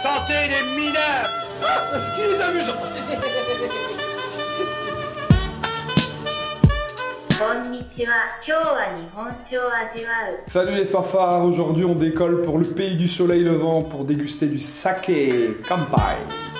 Santé des mineurs. Qui les amuse? Salut les fanfares, aujourd'hui on décolle pour le pays du soleil levant pour déguster du saké Kanpai.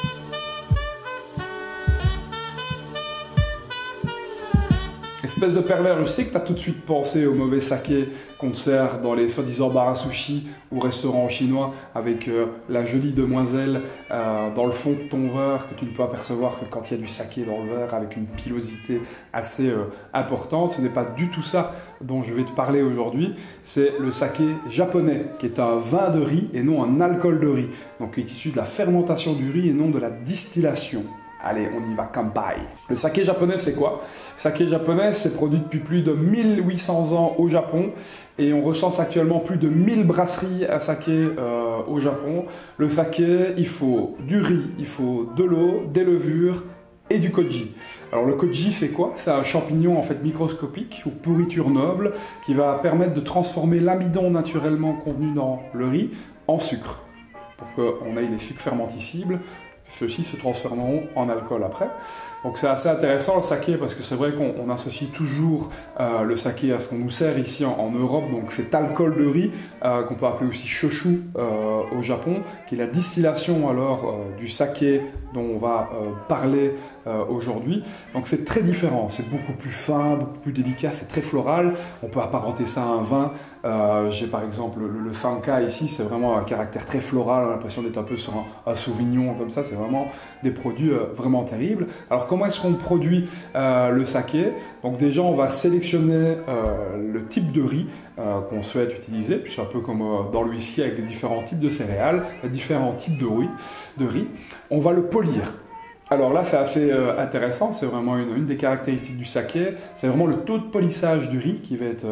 Espèce de pervers, je sais que tu as tout de suite pensé au mauvais saké qu'on te sert dans les soi-disant bars à sushi ou restaurants chinois avec la jolie demoiselle dans le fond de ton verre que tu ne peux apercevoir que quand il y a du saké dans le verre avec une pilosité assez importante. Ce n'est pas du tout ça dont je vais te parler aujourd'hui, c'est le saké japonais qui est un vin de riz et non un alcool de riz, donc qui est issu de la fermentation du riz et non de la distillation. Allez, on y va, Kanpai. Le saké japonais, c'est quoi? Le saké japonais, c'est produit depuis plus de 1800 ans au Japon et on recense actuellement plus de 1000 brasseries à saké au Japon. Le saké, il faut du riz, il faut de l'eau, des levures et du koji. Alors le koji, c'est quoi? C'est un champignon en fait microscopique ou pourriture noble qui va permettre de transformer l'amidon naturellement contenu dans le riz en sucre pour qu'on ait des sucres fermenticibles. Ceux-ci se transformeront en alcool après. Donc c'est assez intéressant le saké parce que c'est vrai qu'on associe toujours le saké à ce qu'on nous sert ici en Europe, donc cet alcool de riz qu'on peut appeler aussi shochu au Japon, qui est la distillation alors du saké dont on va parler aujourd'hui. Donc c'est très différent, c'est beaucoup plus fin, beaucoup plus délicat, c'est très floral, on peut apparenter ça à un vin. J'ai par exemple le Sanka ici, c'est vraiment un caractère très floral, on a l'impression d'être un peu sur un Sauvignon comme ça, c'est vraiment des produits vraiment terribles. Alors comment est-ce qu'on produit le saké? Donc déjà on va sélectionner le type de riz qu'on souhaite utiliser, puis c'est un peu comme dans le whisky avec des différents types de céréales, différents types de riz. On va le polir. Alors là, c'est assez intéressant, c'est vraiment une des caractéristiques du saké, c'est vraiment le taux de polissage du riz qui va être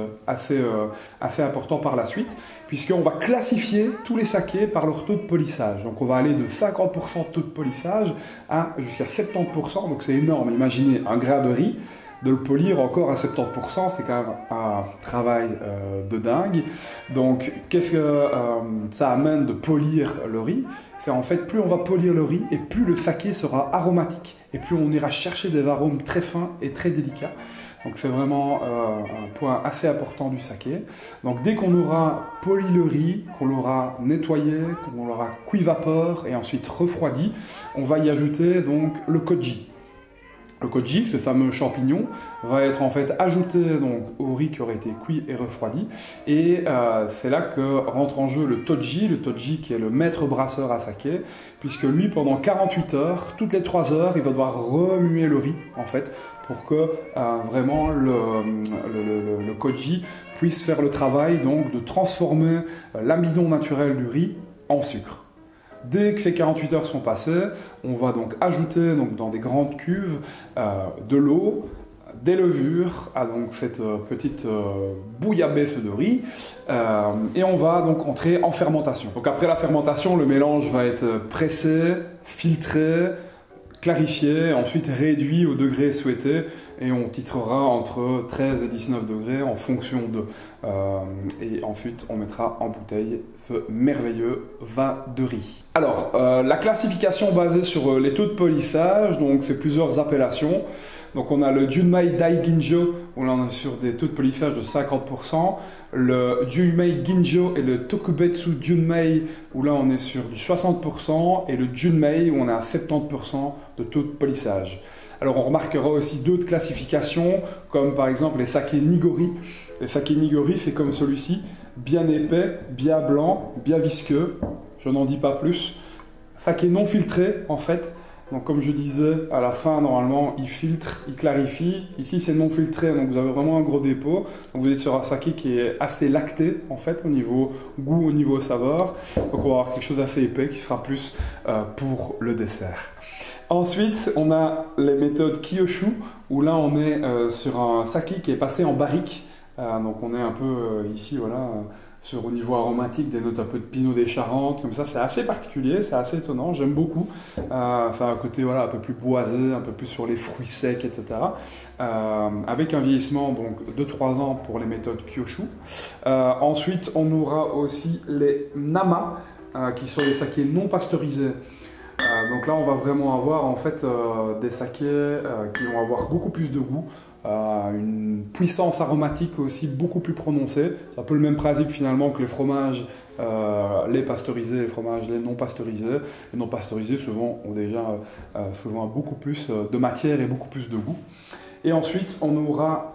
assez important par la suite, puisqu'on va classifier tous les sakés par leur taux de polissage. Donc on va aller de 50% de taux de polissage à jusqu'à 70%, donc c'est énorme. Imaginez un grain de riz, de le polir encore à 70%, c'est quand même un travail de dingue. Donc qu'est-ce que ça amène de polir le riz? C'est en fait plus on va polir le riz et plus le saké sera aromatique et plus on ira chercher des arômes très fins et très délicats. Donc c'est vraiment un point assez important du saké. Donc dès qu'on aura poli le riz, qu'on l'aura nettoyé, qu'on l'aura cuit vapeur et ensuite refroidi, on va y ajouter donc le koji. Le koji, ce fameux champignon, va être en fait ajouté donc, au riz qui aurait été cuit et refroidi. Et c'est là que rentre en jeu le toji qui est le maître brasseur à saké, puisque lui, pendant 48 heures, toutes les 3 heures, il va devoir remuer le riz, en fait, pour que vraiment le koji puisse faire le travail donc, de transformer l'amidon naturel du riz en sucre. Dès que ces 48 heures sont passées, on va donc ajouter donc, dans des grandes cuves de l'eau, des levures à donc cette petite bouillabaisse de riz et on va donc entrer en fermentation. Donc après la fermentation, le mélange va être pressé, filtré, clarifié, ensuite réduit au degré souhaité et on titrera entre 13 et 19 degrés en fonction de... et ensuite on mettra en bouteille ce merveilleux vin de riz. Alors, la classification basée sur les taux de polissage, donc c'est plusieurs appellations. Donc on a le Junmei Daiginjo, où là on est sur des taux de polissage de 50%, le Junmei Ginjo et le Tokubetsu Junmei, où là on est sur du 60%, et le Junmei, où on est à 70% de taux de polissage. Alors on remarquera aussi d'autres classifications, comme par exemple les sakés nigori. Les sakés nigori, c'est comme celui-ci, bien épais, bien blanc, bien visqueux, je n'en dis pas plus. Saké non filtré en fait. Donc comme je disais, à la fin, normalement, il filtre, il clarifie. Ici, c'est non filtré, donc vous avez vraiment un gros dépôt. Donc vous êtes sur un saké qui est assez lacté, en fait, au niveau goût, au niveau saveur. Donc on va avoir quelque chose d'assez épais qui sera plus pour le dessert. Ensuite, on a les méthodes Kyoshu, où là, on est sur un saké qui est passé en barrique. Donc on est un peu ici, voilà... sur au niveau aromatique, des notes un peu de pinot des Charentes, comme ça, c'est assez particulier, c'est assez étonnant, j'aime beaucoup. Ça a un côté voilà, un peu plus boisé, un peu plus sur les fruits secs, etc. Avec un vieillissement donc, de 3 ans pour les méthodes Kyoshu. Ensuite, on aura aussi les Nama. qui sont des sakés non pasteurisés. Donc là, on va vraiment avoir en fait des sakés qui vont avoir beaucoup plus de goût, une puissance aromatique aussi beaucoup plus prononcée. C'est un peu le même principe finalement que les fromages, les pasteurisés, les fromages les non pasteurisés. Les non pasteurisés souvent ont déjà souvent beaucoup plus de matière et beaucoup plus de goût. Et ensuite, on aura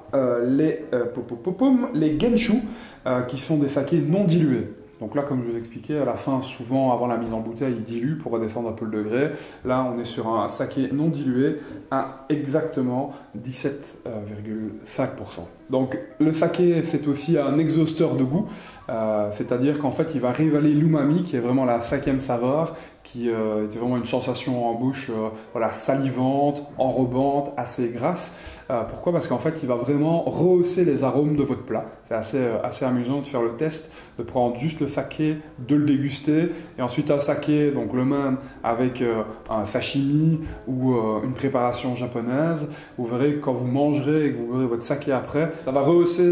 les genshu, qui sont des sakés non dilués. Donc là, comme je vous expliquais, à la fin, souvent avant la mise en bouteille, ils diluent pour redescendre un peu le degré. Là, on est sur un saké non dilué à exactement 17,5%. Donc le saké, c'est aussi un exhausteur de goût, c'est-à-dire qu'en fait, il va révéler l'umami, qui est vraiment la cinquième saveur, qui était vraiment une sensation en bouche voilà, salivante, enrobante, assez grasse. Pourquoi? Parce qu'en fait, il va vraiment rehausser les arômes de votre plat. C'est assez amusant de faire le test, de prendre juste le saké, de le déguster, et ensuite un saké, donc le même avec un sashimi ou une préparation japonaise. Vous verrez que quand vous mangerez et que vous boirez votre saké après, ça va rehausser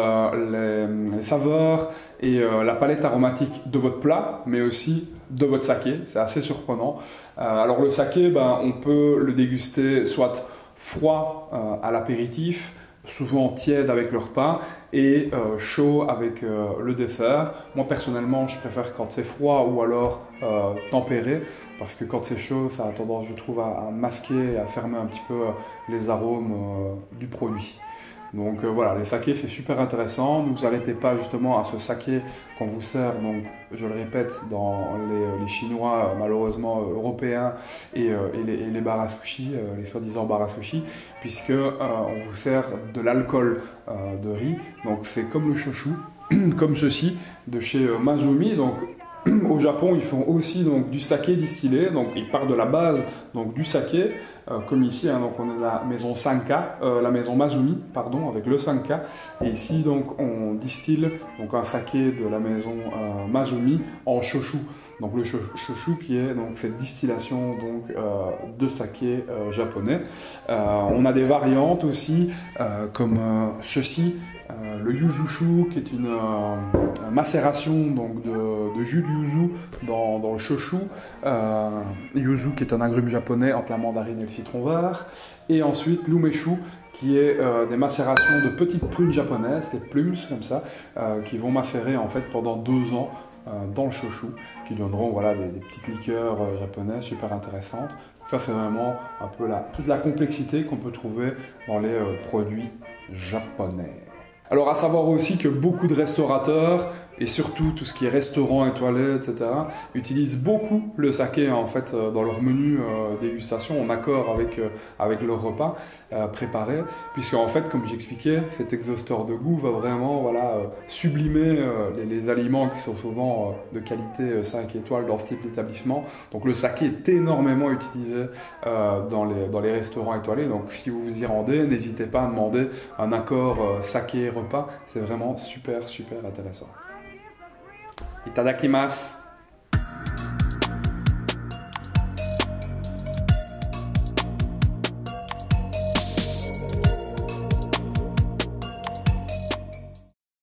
les saveurs et la palette aromatique de votre plat, mais aussi de votre saké. C'est assez surprenant. Alors le saké, on peut le déguster soit froid à l'apéritif, souvent tiède avec le repas, et chaud avec le dessert. Moi personnellement, je préfère quand c'est froid ou alors tempéré, parce que quand c'est chaud, ça a tendance, je trouve, à masquer et à fermer un petit peu les arômes du produit. Donc voilà, les sakés, c'est super intéressant. Ne vous arrêtez pas justement à ce saké qu'on vous sert, donc je le répète, dans les Chinois malheureusement européens et les bars à sushi, les soi-disant bars à sushi, puisque on vous sert de l'alcool de riz. Donc c'est comme le shochu, comme ceci, de chez Mazumi. Donc au Japon, ils font aussi donc, du saké distillé, donc ils partent de la base donc, du saké, comme ici, hein, donc on a la maison Sanka, la maison Mazumi, pardon, avec le Sanka, et ici donc on distille donc, un saké de la maison Mazumi en shochu. Donc le shochu qui est donc cette distillation donc de saké japonais. On a des variantes aussi comme ceci. Le yuzushu qui est une macération donc, de jus de yuzu dans le shochu. Yuzu qui est un agrume japonais entre la mandarine et le citron vert. Et ensuite l'umeshu qui est des macérations de petites prunes japonaises, des plums comme ça, qui vont macérer en fait pendant 2 ans dans le shochu, qui donneront voilà, des petites liqueurs japonaises super intéressantes. Ça c'est vraiment un peu toute la complexité qu'on peut trouver dans les produits japonais. Alors à savoir aussi que beaucoup de restaurateurs, et surtout tout ce qui est restaurant étoilé, etc., utilisent beaucoup le saké en fait dans leur menu dégustation en accord avec leur repas préparé, puisque en fait, comme j'expliquais, cet exhausteur de goût va vraiment voilà, sublimer les aliments qui sont souvent de qualité 5 étoiles dans ce type d'établissement. Donc le saké est énormément utilisé dans les restaurants étoilés, donc si vous vous y rendez, n'hésitez pas à demander un accord saké repas, c'est vraiment super intéressant. Itadakimasu.